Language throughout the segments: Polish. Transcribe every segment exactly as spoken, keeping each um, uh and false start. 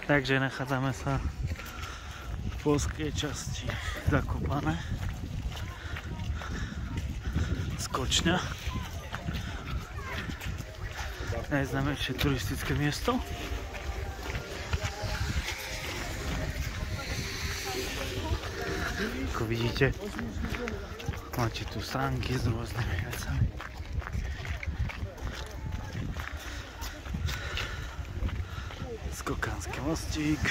Takže nachádzame sa v polskej časti Zakopane. Skočňa. Najznámejšie turistické miesto. Ako vidíte, máte tu sánky s rôznymi vecami. Skokanský mostík.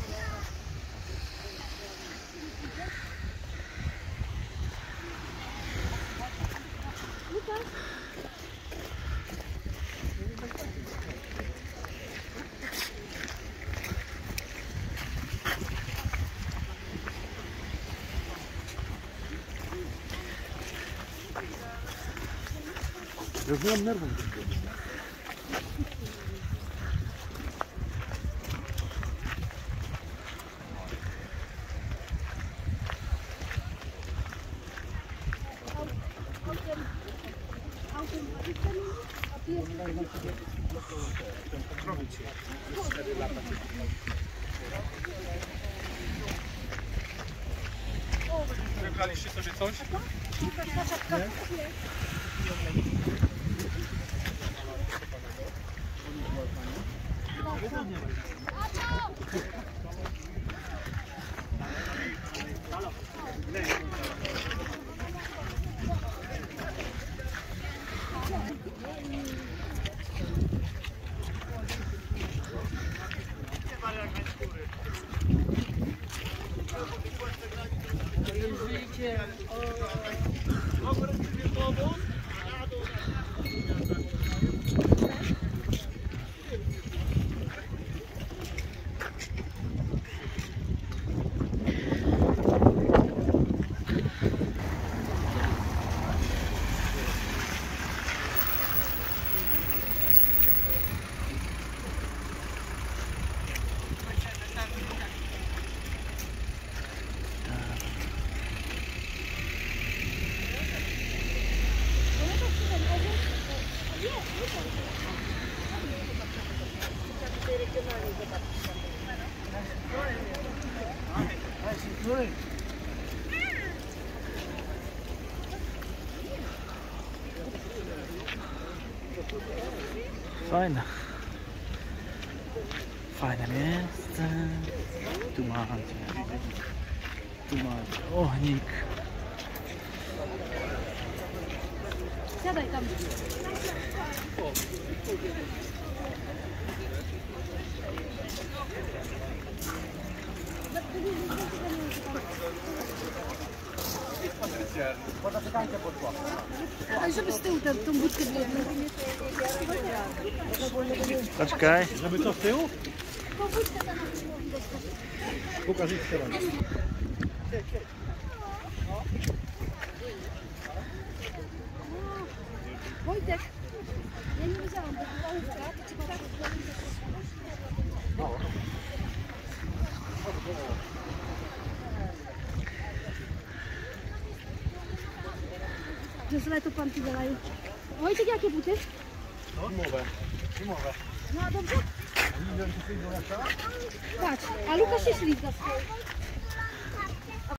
Już nie mam nerwów. Wybraliście sobie coś? Nie? Fajne. Fajne miejsce. Tu macie. Tu macie ohnik. Siadaj tam. Ale żeby z tyłu tę, tą budkę było. Poczekaj. Żeby co z tyłu? Pokaż ich stronę. Wojtek, ja nie wiedziałam, bo była łódka, to ci pokażę. Że to pan ci zalają. Wojtek, jakie buty? Zimowe. Zimowe. No dobrze? Patrz, a Lukasz się ślizga.